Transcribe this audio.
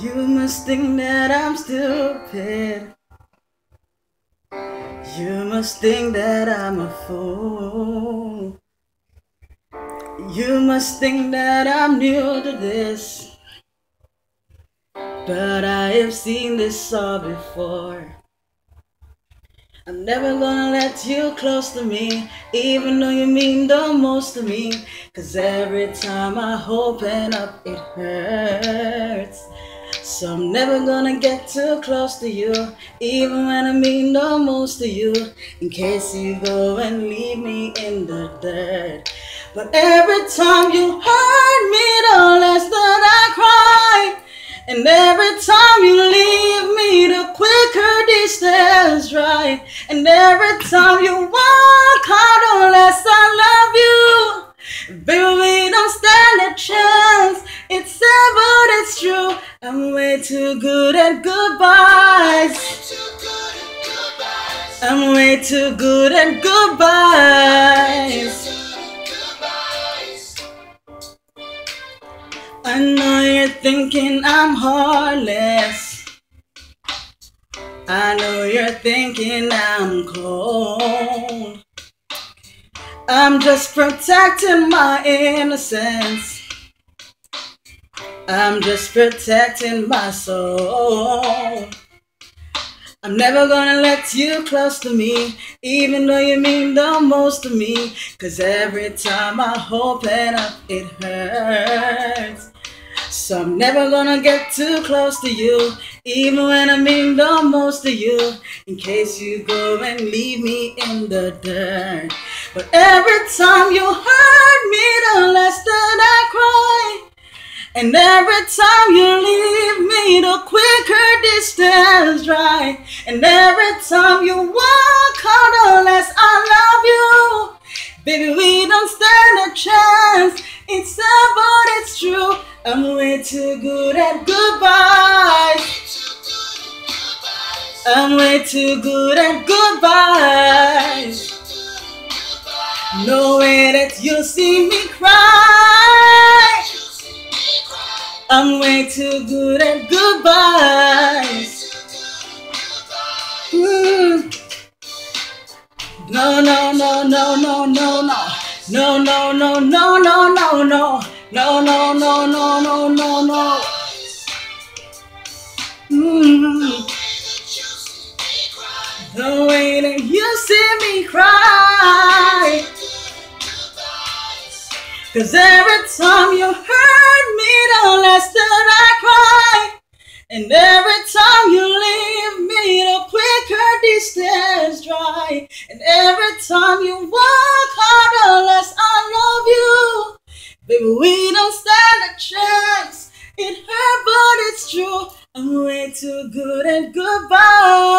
You must think that I'm stupid. You must think that I'm a fool. You must think that I'm new to this, but I have seen this all before. I'm never gonna let you close to me, even though you mean the most to me. 'Cause every time I open up, it hurts. So I'm never gonna get too close to you, even when I mean the most to you, in case you go and leave me in the dirt. But every time you hurt me, the less that I cry. And every time you leave me, the quicker these stairs dry. And every time you walk out, the less I love you. Baby, we don't stand a chance. It's sad, but it's true. I'm way too good at goodbyes. I'm way too good at goodbyes. I know you're thinking I'm heartless. I know you're thinking I'm cold. I'm just protecting my innocence. I'm just protecting my soul. I'm never gonna let you close to me, even though you mean the most to me. 'Cause every time I open up, it hurts. So I'm never gonna get too close to you, even when I mean the most to you, in case you go and leave me in the dirt. But every time you hurt me, the less that I cry. And every time you leave me, the quicker this stairs dry. And every time you walk out, the less I love you. Baby, we don't stand a chance. It's sad, but it's true. I'm way too good at goodbyes. I'm way too good at goodbyes. No way that you'll see me cry. I'm way too good at goodbyes. No, no, no, no, no, no, no. No, no, no, no, no, no, no. No, no, no, no, no, no, no. The way that you see me cry. 'Cause every time you hurt me, the less that I cry. And every time you leave me, the quicker these stairs dry. And every time you walk out, the less I love you. Baby, we don't stand a chance. It hurt, but it's true. I'm way too good at goodbye.